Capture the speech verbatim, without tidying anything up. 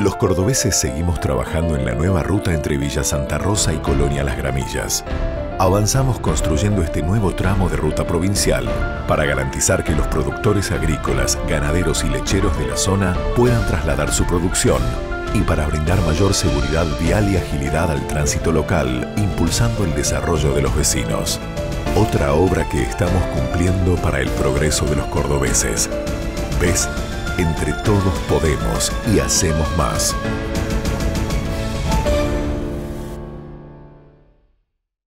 Los cordobeses seguimos trabajando en la nueva ruta entre Villa Santa Rosa y Colonia Las Gramillas. Avanzamos construyendo este nuevo tramo de ruta provincial para garantizar que los productores agrícolas, ganaderos y lecheros de la zona puedan trasladar su producción y para brindar mayor seguridad vial y agilidad al tránsito local, impulsando el desarrollo de los vecinos. Otra obra que estamos cumpliendo para el progreso de los cordobeses. ¿Ves? Entre todos podemos y hacemos más.